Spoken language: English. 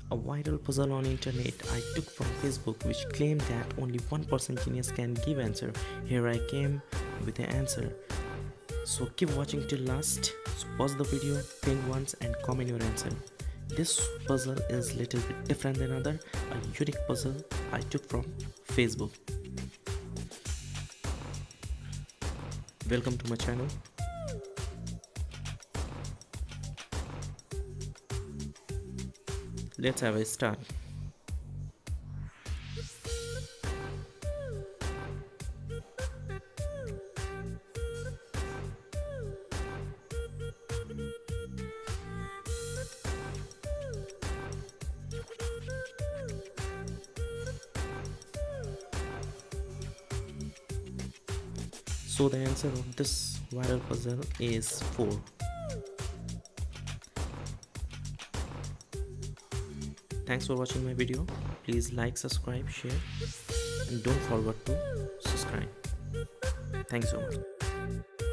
A viral puzzle on internet I took from Facebook which claimed that only 1% genius can give answer. Here I came with the answer. So keep watching till last. So pause the video, think once and comment your answer. This puzzle is little bit different than other, a unique puzzle I took from Facebook. Welcome to my channel. Let's have a start. So the answer of this viral puzzle is 4. Thanks for watching my video. Please like, subscribe, share and don't forget to subscribe. Thanks so much.